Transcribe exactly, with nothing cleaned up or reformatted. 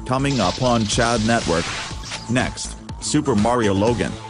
coming up on Chad Network. Next, Super Mario Logan.